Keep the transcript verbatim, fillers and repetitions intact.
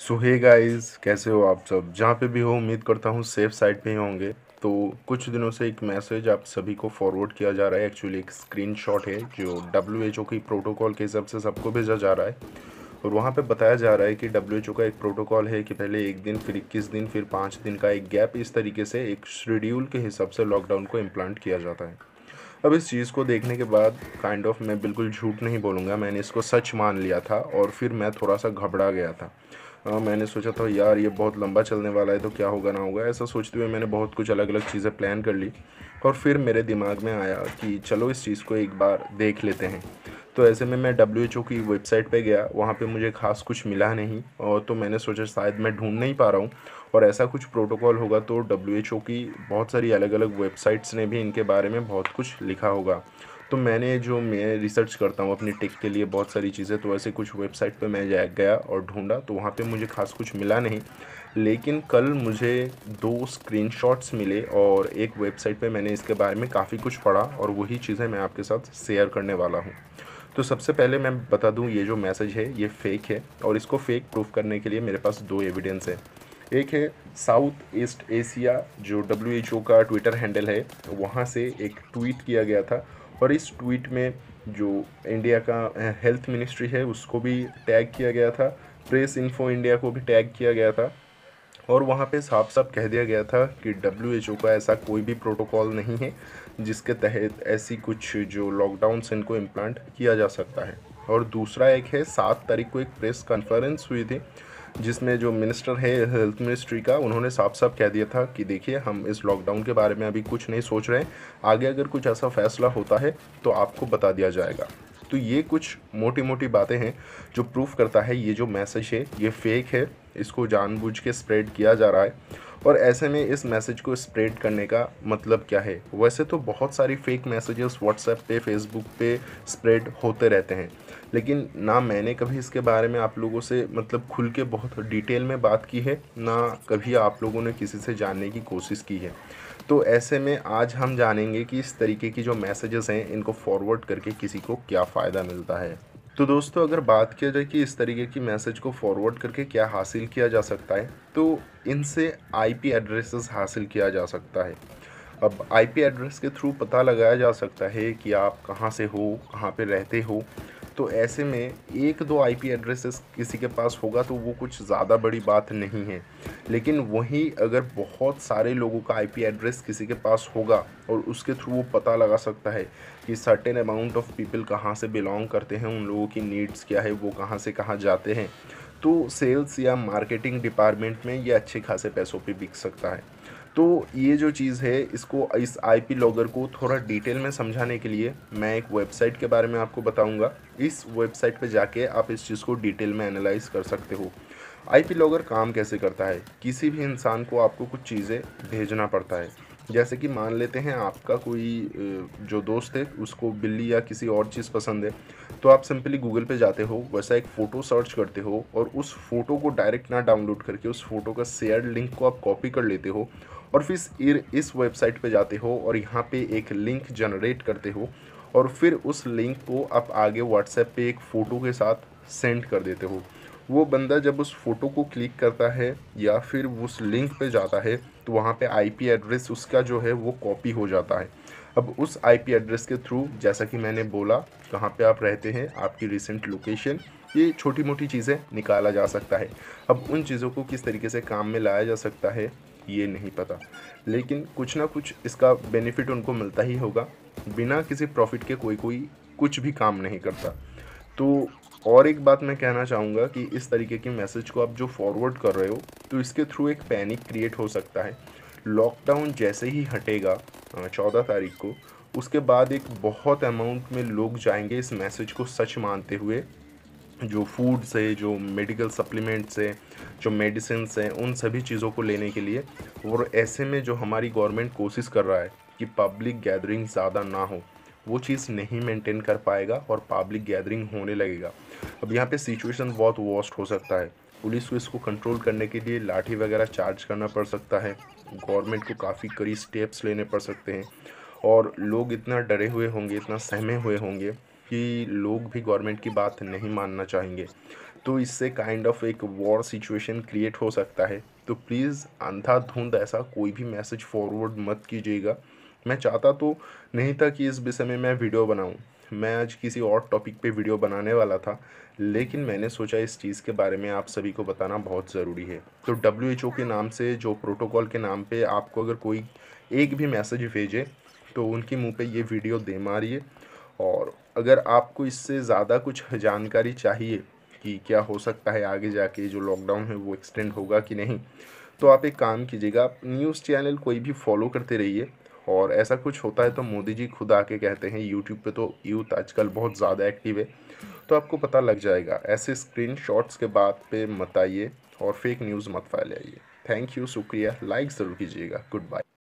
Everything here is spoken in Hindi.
सो हे गाइस, कैसे हो आप सब? जहाँ पे भी हो उम्मीद करता हूँ सेफ साइड पे ही होंगे। तो कुछ दिनों से एक मैसेज आप सभी को फॉरवर्ड किया जा रहा है। एक्चुअली एक स्क्रीनशॉट है जो डब्ल्यू एच ओ की प्रोटोकॉल के हिसाब से सबको भेजा जा रहा है। और वहाँ पे बताया जा रहा है कि डब्ल्यू एच ओ का एक प्रोटोकॉल है कि पहले एक दिन, फिर इक्कीस दिन, फिर पाँच दिन का एक गैप, इस तरीके से एक शेड्यूल के हिसाब से लॉकडाउन को इम्प्लांट किया जाता है। अब इस चीज़ को देखने के बाद काइंड ऑफ मैं बिल्कुल झूठ नहीं बोलूँगा, मैंने इसको सच मान लिया था और फिर मैं थोड़ा सा घबरा गया था। अ, मैंने सोचा था यार ये बहुत लंबा चलने वाला है तो क्या होगा ना होगा, ऐसा सोचते हुए मैंने बहुत कुछ अलग अलग चीज़ें प्लान कर ली। और फिर मेरे दिमाग में आया कि चलो इस चीज़ को एक बार देख लेते हैं। तो ऐसे में मैं डब्ल्यू एच ओ की वेबसाइट पे गया, वहाँ पे मुझे ख़ास कुछ मिला नहीं। और तो मैंने सोचा शायद मैं ढूंढ नहीं पा रहा हूँ और ऐसा कुछ प्रोटोकॉल होगा तो डब्ल्यू एच ओ की बहुत सारी अलग अलग वेबसाइट्स ने भी इनके बारे में बहुत कुछ लिखा होगा। तो मैंने जो मैं रिसर्च करता हूँ अपनी टेक के लिए बहुत सारी चीज़ें, तो ऐसे कुछ वेबसाइट पे मैं जा गया और ढूंढा, तो वहाँ पे मुझे खास कुछ मिला नहीं। लेकिन कल मुझे दो स्क्रीनशॉट्स मिले और एक वेबसाइट पे मैंने इसके बारे में काफ़ी कुछ पढ़ा और वही चीज़ें मैं आपके साथ शेयर करने वाला हूँ। तो सबसे पहले मैं बता दूँ, ये जो मैसेज है ये फ़ेक है और इसको फेक प्रूफ करने के लिए मेरे पास दो एविडेंस है। एक है साउथ ईस्ट एशिया, जो डब्ल्यू एच ओ का ट्विटर हैंडल है, वहाँ से एक ट्वीट किया गया था। और इस ट्वीट में जो इंडिया का हेल्थ मिनिस्ट्री है उसको भी टैग किया गया था, प्रेस इन्फो इंडिया को भी टैग किया गया था। और वहाँ पे साफ साफ कह दिया गया था कि डब्ल्यू एच ओ का ऐसा कोई भी प्रोटोकॉल नहीं है जिसके तहत ऐसी कुछ जो लॉकडाउन्स इनको इम्प्लांट किया जा सकता है। और दूसरा एक है, सात तारीख को एक प्रेस कॉन्फ्रेंस हुई थी जिसमें जो मिनिस्टर है हेल्थ मिनिस्ट्री का, उन्होंने साफ साफ कह दिया था कि देखिए हम इस लॉकडाउन के बारे में अभी कुछ नहीं सोच रहे हैं, आगे अगर कुछ ऐसा फैसला होता है तो आपको बता दिया जाएगा। तो ये कुछ मोटी मोटी बातें हैं जो प्रूफ करता है ये जो मैसेज है ये फेक है, इसको जानबूझ के स्प्रेड किया जा रहा है। और ऐसे में इस मैसेज को स्प्रेड करने का मतलब क्या है? वैसे तो बहुत सारी फेक मैसेजेस व्हाट्सएप पे, फेसबुक पे स्प्रेड होते रहते हैं, लेकिन ना मैंने कभी इसके बारे में आप लोगों से मतलब खुल के बहुत डिटेल में बात की है, ना कभी आप लोगों ने किसी से जानने की कोशिश की है। तो ऐसे में आज हम जानेंगे कि इस तरीके की जो मैसेजेस हैं इनको फॉरवर्ड करके किसी को क्या फ़ायदा मिलता है। तो दोस्तों, अगर बात किया जाए कि इस तरीके की मैसेज को फॉरवर्ड करके क्या हासिल किया जा सकता है, तो इनसे आई पी एड्रेसेस हासिल किया जा सकता है। अब आई पी एड्रेस के थ्रू पता लगाया जा सकता है कि आप कहाँ से हो, कहाँ पे रहते हो। तो ऐसे में एक दो आई पी एड्रेसेस किसी के पास होगा तो वो कुछ ज़्यादा बड़ी बात नहीं है। लेकिन वहीं अगर बहुत सारे लोगों का आई पी एड्रेस किसी के पास होगा और उसके थ्रू वो पता लगा सकता है कि सर्टेन अमाउंट ऑफ पीपल कहाँ से बिलोंग करते हैं, उन लोगों की नीड्स क्या है, वो कहाँ से कहाँ जाते हैं, तो सेल्स या मार्केटिंग डिपार्टमेंट में ये अच्छे खासे पैसों पे बिक सकता है। तो ये जो चीज़ है, इसको इस आई पी लॉगर को थोड़ा डिटेल में समझाने के लिए मैं एक वेबसाइट के बारे में आपको बताऊंगा। इस वेबसाइट पे जाके आप इस चीज़ को डिटेल में एनालाइज कर सकते हो। आई पी लॉगर काम कैसे करता है? किसी भी इंसान को आपको कुछ चीज़ें भेजना पड़ता है। जैसे कि मान लेते हैं आपका कोई अ, जो दोस्त है उसको बिल्ली या किसी और चीज़ पसंद है, तो आप सिंपली गूगल पे जाते हो, वैसा एक फ़ोटो सर्च करते हो और उस फ़ोटो को डायरेक्ट ना डाउनलोड करके उस फ़ोटो का शेयर्ड लिंक को आप कॉपी कर लेते हो और फिर इस इस वेबसाइट पे जाते हो और यहाँ पे एक लिंक जनरेट करते हो और फिर उस लिंक को आप आगे व्हाट्सएप पे एक फ़ोटो के साथ सेंड कर देते हो। वो बंदा जब उस फ़ोटो को क्लिक करता है या फिर उस लिंक पे जाता है तो वहाँ पे आई पी एड्रेस उसका जो है वो कॉपी हो जाता है। अब उस आई पी एड्रेस के थ्रू, जैसा कि मैंने बोला, कहाँ पे आप रहते हैं, आपकी रिसेंट लोकेशन, ये छोटी मोटी चीज़ें निकाला जा सकता है। अब उन चीज़ों को किस तरीके से काम में लाया जा सकता है ये नहीं पता, लेकिन कुछ ना कुछ इसका बेनिफिट उनको मिलता ही होगा। बिना किसी प्रॉफिट के कोई कोई कुछ भी काम नहीं करता। तो और एक बात मैं कहना चाहूँगा कि इस तरीके की मैसेज को आप जो फॉरवर्ड कर रहे हो, तो इसके थ्रू एक पैनिक क्रिएट हो सकता है। लॉकडाउन जैसे ही हटेगा चौदह तारीख को, उसके बाद एक बहुत अमाउंट में लोग जाएंगे इस मैसेज को सच मानते हुए, जो फूड्स है, जो मेडिकल सप्लीमेंट्स है, जो मेडिसिन्स हैं, उन सभी चीज़ों को लेने के लिए। और ऐसे में जो हमारी गवर्नमेंट कोशिश कर रहा है कि पब्लिक गैदरिंग ज़्यादा ना हो, वो चीज़ नहीं मेंटेन कर पाएगा और पब्लिक गैदरिंग होने लगेगा। अब यहाँ पे सिचुएशन बहुत वर्स्ट हो सकता है। पुलिस को इसको कंट्रोल करने के लिए लाठी वगैरह चार्ज करना पड़ सकता है, गवर्नमेंट को काफ़ी कड़ी स्टेप्स लेने पड़ सकते हैं और लोग इतना डरे हुए होंगे, इतना सहमे हुए होंगे कि लोग भी गवर्नमेंट की बात नहीं मानना चाहेंगे। तो इससे काइंड ऑफ एक वॉर सिचुएशन क्रिएट हो सकता है। तो प्लीज़ अंधाधुंध ऐसा कोई भी मैसेज फॉरवर्ड मत कीजिएगा। मैं चाहता तो नहीं था कि इस विषय में मैं वीडियो बनाऊं। मैं आज किसी और टॉपिक पे वीडियो बनाने वाला था, लेकिन मैंने सोचा इस चीज़ के बारे में आप सभी को बताना बहुत ज़रूरी है। तो डब्ल्यू एच ओ के नाम से, जो प्रोटोकॉल के नाम पे आपको अगर कोई एक भी मैसेज भेजे तो उनके मुंह पे ये वीडियो दे मारिए। और अगर आपको इससे ज़्यादा कुछ जानकारी चाहिए कि क्या हो सकता है आगे जाके, जो लॉकडाउन है वो एक्सटेंड होगा कि नहीं, तो आप एक काम कीजिएगा, आप न्यूज़ चैनल कोई भी फॉलो करते रहिए। और ऐसा कुछ होता है तो मोदी जी खुद आके कहते हैं। यूट्यूब पे तो यूथ आजकल बहुत ज़्यादा एक्टिव है, तो आपको पता लग जाएगा। ऐसे स्क्रीन शॉट्स के बात पे मत आइए और फेक न्यूज़ मत फैलाइए। थैंक यू, शुक्रिया, लाइक ज़रूर कीजिएगा। Good bye.